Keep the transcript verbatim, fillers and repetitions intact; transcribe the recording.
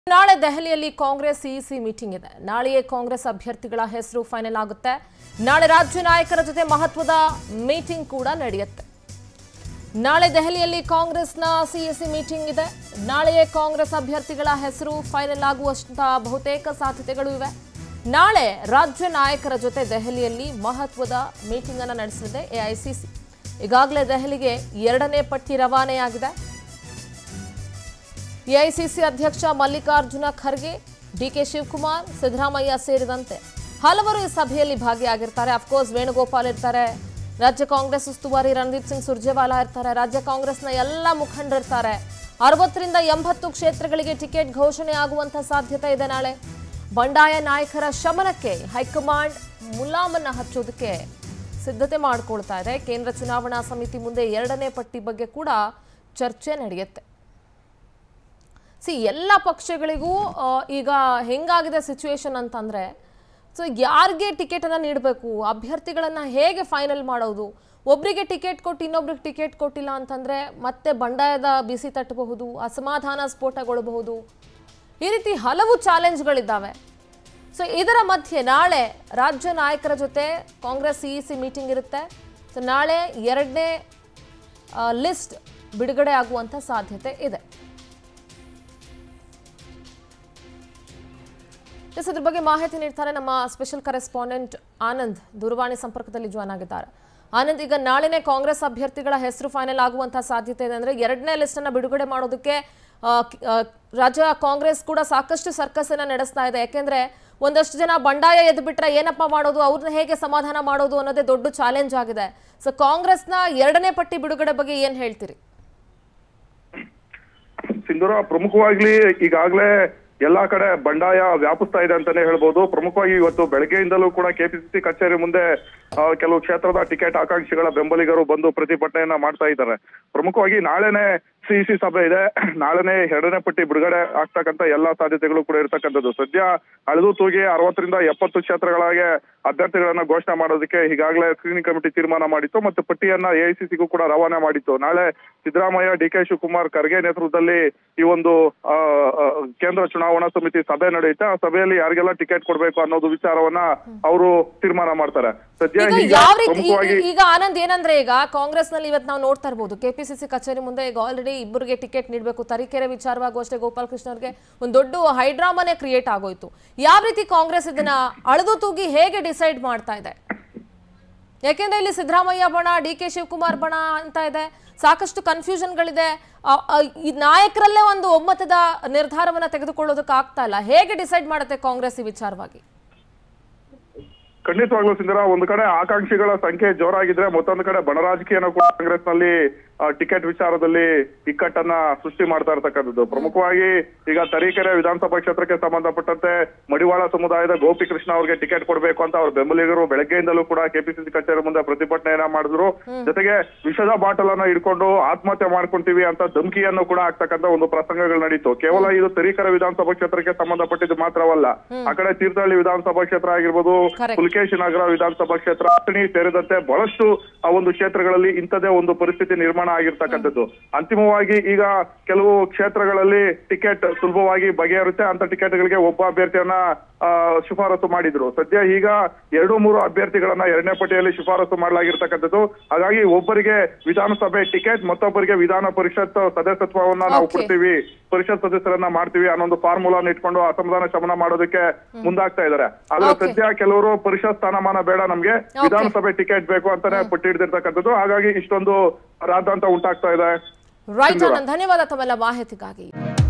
ನಾಳೆ ದೆಹಲಿಯಲ್ಲಿ Congress CEC meeting ಇದೆ. ನಾಳೆಯೇ ಕಾಂಗ್ರೆಸ್ ಅಭ್ಯರ್ಥಿಗಳ ಹೆಸರು ಫೈನಲ್ ಆಗುತ್ತೆ. ನಾಳೆ ರಾಜ್ಯ ನಾಯಕರ ಜೊತೆ ಮಹತ್ವದ ಮೀಟಿಂಗ್ ಕೂಡ ನಡೆಯುತ್ತೆ. ನಾಳೆ ದೆಹಲಿಯಲ್ಲಿ ಕಾಂಗ್ರೆಸ್ನ ಸಿಇಸಿ ಮೀಟಿಂಗ್ ಇದೆ. ನಾಳೆಯೇ ಕಾಂಗ್ರೆಸ್ ಅಭ್ಯರ್ಥಿಗಳ ಹೆಸರು ಫೈನಲ್ ಆಗುವಷ್ಟ ಬಹುತೇಕ ಸಾಧ್ಯತೆಗಳು ಇವೆ. ನಾಳೆ ರಾಜ್ಯ ನಾಯಕರ ಜೊತೆ ದೆಹಲಿಯಲ್ಲಿ ಮಹತ್ವದ ಮೀಟಿಂಗ್ ಅನ್ನು ನಡೆಸಲಿದೆ ಎಐಸಿಸಿ. ಈಗಾಗಲೇ ದೆಹಲಿಗೆ ಎರಡನೇ ಪಟ್ಟಿ ರವಾನೆಯಾಗಿದೆ. ಎಐಸಿಸಿ ಅಧ್ಯಕ್ಷ ಮಲ್ಲಿಕಾರ್ಜುನ ಖರ್ಗೆ, ಡಿಕೆ ಶಿವಕುಮಾರ್, ಸಿದ್ದರಾಮಯ್ಯ ಸೇರಿದಂತೆ ಹಲವರು ಈ ಸಭೆಯಲ್ಲಿ ಭಾಗಿಯಾಗಿರ್ತಾರೆ. ಅಫ್ಕೋರ್ಸ್ ವೇಣುಗೋಪಾಲ್ ಇರ್ತಾರೆ, ರಾಜ್ಯ ಕಾಂಗ್ರೆಸ್ ಉಸ್ತುವಾರಿ ರಣದೀಪ್ ಸಿಂಗ್ ಸುರ್ಜೇವಾಲಾ ಇರ್ತಾರೆ, ರಾಜ್ಯ ಕಾಂಗ್ರೆಸ್ನ ಎಲ್ಲ ಮುಖಂಡರಿರ್ತಾರೆ. ಅರವತ್ತರಿಂದ ಎಂಬತ್ತು ಕ್ಷೇತ್ರಗಳಿಗೆ ಟಿಕೆಟ್ ಘೋಷಣೆ ಆಗುವಂತ ಸಾಧ್ಯತೆ ಇದೆ. ನಾಳೆ ಬಂಡಾಯ ನಾಯಕರ ಶಮನಕ್ಕೆ ಹೈಕಮಾಂಡ್ ಮುಲಾಮನ್ನ ಹಚ್ಚೋದಕ್ಕೆ ಸಿದ್ಧತೆ ಮಾಡಿಕೊಳ್ತಾ ಇದೆ. ಕೇಂದ್ರ ಚುನಾವಣಾ ಸಮಿತಿ ಮುಂದೆ ಎರಡನೇ ಪಟ್ಟಿ ಬಗ್ಗೆ ಕೂಡ ಚರ್ಚೆ ನಡೆಯುತ್ತೆ. ಸಿ ಎಲ್ಲ ಪಕ್ಷಗಳಿಗೂ ಈಗ ಹೆಂಗಾಗಿದೆ ಸಿಚುವೇಶನ್ ಅಂತಂದರೆ, ಸೊ ಯಾರಿಗೆ ಟಿಕೆಟನ್ನು ನೀಡಬೇಕು, ಅಭ್ಯರ್ಥಿಗಳನ್ನು ಹೇಗೆ ಫೈನಲ್ ಮಾಡೋದು, ಒಬ್ಬರಿಗೆ ಟಿಕೆಟ್ ಕೊಟ್ಟು ಇನ್ನೊಬ್ರಿಗೆ ಟಿಕೆಟ್ ಕೊಟ್ಟಿಲ್ಲ ಅಂತಂದರೆ ಮತ್ತೆ ಬಂಡಾಯದ ಬಿಸಿ ತಟ್ಟಬಹುದು, ಅಸಮಾಧಾನ ಸ್ಫೋಟಗೊಳ್ಳಬಹುದು. ಈ ರೀತಿ ಹಲವು ಚಾಲೆಂಜ್ಗಳಿದ್ದಾವೆ. ಸೊ ಇದರ ಮಧ್ಯೆ ನಾಳೆ ರಾಜ್ಯ ನಾಯಕರ ಜೊತೆ ಕಾಂಗ್ರೆಸ್ ಸಿಇಸಿ ಮೀಟಿಂಗ್ ಇರುತ್ತೆ. ಸೊ ನಾಳೆ ಎರಡನೇ ಲಿಸ್ಟ್ ಬಿಡುಗಡೆ ಆಗುವಂಥ ಸಾಧ್ಯತೆ ಇದೆ. ಇದ್ರ ಬಗ್ಗೆ ಮಾಹಿತಿ ನೀಡ್ತಾರೆ ನಮ್ಮ ಸ್ಪೆಷಲ್ ಕರೆಸ್ಪಾಂಡೆಂಟ್ ಆನಂದ್, ದೂರವಾಣಿ ಸಂಪರ್ಕದಲ್ಲಿ ಜಾಯ್ನ್ ಆಗಿದ್ದಾರೆ. ಆನಂದ್, ಈಗ ನಾಳೆನೇ ಕಾಂಗ್ರೆಸ್ ಅಭ್ಯರ್ಥಿಗಳ ಹೆಸರು ಫೈನಲ್ ಆಗುವಂತಹ ಸಾಧ್ಯತೆ ಇದೆ. ಅಂದ್ರೆ ಎರಡನೇ ಲಿಸ್ಟ್ ಅನ್ನ ಬಿಡುಗಡೆ ಮಾಡೋದಕ್ಕೆ ರಾಜ್ಯ ಕಾಂಗ್ರೆಸ್ ಕೂಡ ಸಾಕಷ್ಟು ಸರ್ಕಸ್ ಅನ್ನ ನಡೆಸ್ತಾ ಇದೆ. ಯಾಕೆಂದ್ರೆ ಒಂದಷ್ಟು ಜನ ಬಂಡಾಯ ಎದ್ದು ಬಿಟ್ರೆ ಏನಪ್ಪಾ ಮಾಡೋದು, ಅವ್ರನ್ನ ಹೇಗೆ ಸಮಾಧಾನ ಮಾಡೋದು ಅನ್ನೋದೇ ದೊಡ್ಡ ಚಾಲೆಂಜ್ ಆಗಿದೆ. ಸೊ ಕಾಂಗ್ರೆಸ್ನ ಎರಡನೇ ಪಟ್ಟಿ ಬಿಡುಗಡೆ ಬಗ್ಗೆ ಏನ್ ಹೇಳ್ತೀರಿ? ಸಿಂಧೂರ, ಪ್ರಮುಖವಾಗಿ ಈಗಾಗಲೇ ಎಲ್ಲಾ ಕಡೆ ಬಂಡಾಯ ವ್ಯಾಪಿಸ್ತಾ ಇದೆ ಅಂತಾನೆ ಹೇಳ್ಬೋದು. ಪ್ರಮುಖವಾಗಿ ಇವತ್ತು ಬೆಳಗ್ಗೆಯಿಂದಲೂ ಕೂಡ ಕೆಪಿಸಿಸಿ ಕಚೇರಿ ಮುಂದೆ ಕೆಲವು ಕ್ಷೇತ್ರದ ಟಿಕೆಟ್ ಆಕಾಂಕ್ಷಿಗಳ ಬೆಂಬಲಿಗರು ಬಂದು ಪ್ರತಿಭಟನೆಯನ್ನ ಮಾಡ್ತಾ ಇದ್ದಾರೆ. ಪ್ರಮುಖವಾಗಿ ನಾಳೆನೆ ಸಿಇಸಿ ಸಭೆ ಇದೆ. ನಾಳೆನೆ ಎರಡನೇ ಪಟ್ಟಿ ಬಿಡುಗಡೆ ಆಗ್ತಕ್ಕಂಥ ಎಲ್ಲಾ ಸಾಧ್ಯತೆಗಳು ಕೂಡ ಇರ್ತಕ್ಕಂಥದ್ದು. ಸದ್ಯ ಅಳೆದು ತೂಗಿ ಅರವತ್ತರಿಂದ ಎಪ್ಪತ್ತು ಕ್ಷೇತ್ರಗಳಿಗೆ ಅಭ್ಯರ್ಥಿಗಳನ್ನ ಘೋಷಣೆ ಮಾಡೋದಕ್ಕೆ ಈಗಾಗಲೇ ಸ್ಕ್ರೀನಿಂಗ್ ಕಮಿಟಿ ತೀರ್ಮಾನ ಮಾಡಿತ್ತು ಮತ್ತು ಪಟ್ಟಿಯನ್ನ ಎಐಸಿಸಿಗೂ ಕೂಡ ರವಾನೆ ಮಾಡಿತ್ತು. ನಾಳೆ ಸಿದ್ದರಾಮಯ್ಯ, ಡಿಕೆ ಶಿವಕುಮಾರ್, ಖರ್ಗೆ ನೇತೃತ್ವದಲ್ಲಿ ಈ ಒಂದು ಕೇಂದ್ರ ಚುನಾವಣಾ ಸಮಿತಿ ಸಭೆ ನಡೆಯುತ್ತೆ. ಆ ಸಭೆಯಲ್ಲಿ ಯಾರಿಗೆಲ್ಲ ಟಿಕೆಟ್ ಕೊಡ್ಬೇಕು ಅನ್ನೋದು ವಿಚಾರವನ್ನ ಅವರು ತೀರ್ಮಾನ ಮಾಡ್ತಾರೆ. ಸದ್ಯ ಈಗ ಆನಂದ್, ಏನಂದ್ರೆ ಈಗ ಕಾಂಗ್ರೆಸ್ ನಲ್ಲಿ ಇವತ್ತು ನಾವು ನೋಡ್ತಾ ಇರ್ಬೋದು, ಕೆಪಿಸಿಸಿ ಕಚೇರಿ ಮುಂದೆ ಈಗ ಆಲ್ರೆಡಿ ಇಬ್ಬರಿಗೆ ಟಿಕೆಟ್ ನೀಡಬೇಕು, ತರೀಕೆರೆ ವಿಚಾರವಾಗೂ ಅಷ್ಟೇ ಗೋಪಾಲ್ ಕೃಷ್ಣ ಅವ್ರಿಗೆ ಒಂದು ದೊಡ್ಡ ಹೈಡ್ರಾಮಾನೇ ಕ್ರಿಯೇಟ್ ಆಗೋಯ್ತು. ಯಾವ ರೀತಿ ಕಾಂಗ್ರೆಸ್ ಇದನ್ನ ಅಳೆದು ತೂಗಿ ಹೇಗೆ ಡಿಸೈಡ್ ಮಾಡ್ತಾ ಇದೆ? ಯಾಕೆಂದ್ರೆ ಇಲ್ಲಿ ಸಿದ್ದರಾಮಯ್ಯ ಬಣ, ಡಿ ಕೆ ಶಿವಕುಮಾರ್ ಬಣ ಅಂತ ಇದೆ, ಸಾಕಷ್ಟು ಕನ್ಫ್ಯೂಷನ್ಗಳಿದೆ. ಈ ನಾಯಕರಲ್ಲೇ ಒಂದು ಒಮ್ಮತದ ನಿರ್ಧಾರವನ್ನ ತೆಗೆದುಕೊಳ್ಳೋದಕ್ಕೆ ಆಗ್ತಾ ಇಲ್ಲ. ಹೇಗೆ ಡಿಸೈಡ್ ಮಾಡುತ್ತೆ ಕಾಂಗ್ರೆಸ್ ಈ ವಿಚಾರವಾಗಿ? ಖಂಡಿತವಾಗ್ಲೂ ಸಿಂಧರ, ಒಂದು ಕಡೆ ಆಕಾಂಕ್ಷಿಗಳ ಸಂಖ್ಯೆ ಜೋರಾಗಿದ್ರೆ ಮತ್ತೊಂದು ಕಡೆ ಬಣ ರಾಜಕೀಯನ ಕೂಡ ಕಾಂಗ್ರೆಸ್ ನಲ್ಲಿ ಟಿಕೆಟ್ ವಿಚಾರದಲ್ಲಿ ಇಕ್ಕಟ್ಟನ್ನ ಸೃಷ್ಟಿ ಮಾಡ್ತಾ ಇರ್ತಕ್ಕಂಥದ್ದು. ಪ್ರಮುಖವಾಗಿ ಈಗ ತರೀಕೆರೆ ವಿಧಾನಸಭಾ ಕ್ಷೇತ್ರಕ್ಕೆ ಸಂಬಂಧಪಟ್ಟಂತೆ ಮಡಿವಾಳ ಸಮುದಾಯದ ಗೋಪಿ ಕೃಷ್ಣ ಅವ್ರಿಗೆ ಟಿಕೆಟ್ ಕೊಡ್ಬೇಕು ಅಂತ ಅವ್ರ ಬೆಂಬಲಿಗರು ಬೆಳಗ್ಗೆಯಿಂದಲೂ ಕೂಡ ಕೆಪಿಸಿಸಿ ಕಚೇರಿ ಮುಂದೆ ಪ್ರತಿಭಟನೆಯನ್ನ ಮಾಡಿದ್ರು. ಜೊತೆಗೆ ವಿಷದ ಬಾಟಲ್ ಅನ್ನ ಇಟ್ಕೊಂಡು ಆತ್ಮಹತ್ಯೆ ಮಾಡ್ಕೊಂತೀವಿ ಅಂತ ಧಮಕಿಯನ್ನು ಕೂಡ ಆಗ್ತಕ್ಕಂಥ ಒಂದು ಪ್ರಸಂಗಗಳು ನಡೀತು. ಕೇವಲ ಇದು ತರೀಕೆರೆ ವಿಧಾನಸಭಾ ಕ್ಷೇತ್ರಕ್ಕೆ ಸಂಬಂಧಪಟ್ಟಿದ್ದು ಮಾತ್ರವಲ್ಲ, ಆ ಕಡೆ ತೀರ್ಥಹಳ್ಳಿ ವಿಧಾನಸಭಾ ಕ್ಷೇತ್ರ ಆಗಿರ್ಬೋದು, ಪುಲಕೇಶಿ ನಗರ ವಿಧಾನಸಭಾ ಕ್ಷೇತ್ರ, ಅಥಣಿ ಸೇರಿದಂತೆ ಬಹಳಷ್ಟು ಆ ಒಂದು ಕ್ಷೇತ್ರಗಳಲ್ಲಿ ಇಂಥದೇ ಒಂದು ಪರಿಸ್ಥಿತಿ ನಿರ್ಮಾಣ ಆಗಿರ್ತಕ್ಕಂಥದ್ದು. ಅಂತಿಮವಾಗಿ ಈಗ ಕೆಲವು ಕ್ಷೇತ್ರಗಳಲ್ಲಿ ಟಿಕೆಟ್ ಸುಲಭವಾಗಿ ಬಗೆಹರುತ್ತೆ. ಅಂತ ಟಿಕೆಟ್ಗಳಿಗೆ ಒಬ್ಬ ಅಭ್ಯರ್ಥಿಯನ್ನ ಶಿಫಾರಸು ಮಾಡಿದ್ರು. ಸದ್ಯ ಈಗ ಎರಡು ಮೂರು ಅಭ್ಯರ್ಥಿಗಳನ್ನ ಎರಡನೇ ಪಟ್ಟಿಯಲ್ಲಿ ಶಿಫಾರಸು ಮಾಡಲಾಗಿರ್ತಕ್ಕಂಥದ್ದು. ಹಾಗಾಗಿ ಒಬ್ಬರಿಗೆ ವಿಧಾನಸಭೆ ಟಿಕೆಟ್, ಮತ್ತೊಬ್ಬರಿಗೆ ವಿಧಾನ ಪರಿಷತ್ ಸದಸ್ಯತ್ವವನ್ನ ನಾವು ಕೊಡ್ತೀವಿ, ಪರಿಷತ್ ಸದಸ್ಯರನ್ನ ಮಾಡ್ತೀವಿ ಅನ್ನೊಂದು ಫಾರ್ಮುಲಾನ ಇಟ್ಕೊಂಡು ಅಸಮಾಧಾನ ಶಮನ ಮಾಡೋದಕ್ಕೆ ಮುಂದಾಗ್ತಾ ಇದ್ದಾರೆ. ಆದ್ರೆ ಸದ್ಯ ಕೆಲವರು ಪರಿಷತ್ ಸ್ಥಾನಮಾನ ಬೇಡ, ನಮ್ಗೆ ವಿಧಾನಸಭೆ ಟಿಕೆಟ್ ಬೇಕು ಅಂತಾನೆ ಪಟ್ಟಿ ಹಿಡಿದಿರ್ತಕ್ಕಂಥದ್ದು. ಹಾಗಾಗಿ ಇಷ್ಟೊಂದು ರಾದ್ಧಾಂತ ಉಂಟಾಗ್ತಾ ಇದೆ. ರೈಟ್, ಧನ್ಯವಾದ ತಮ್ಮೆಲ್ಲ ಮಾಹಿತಿಗಾಗಿ.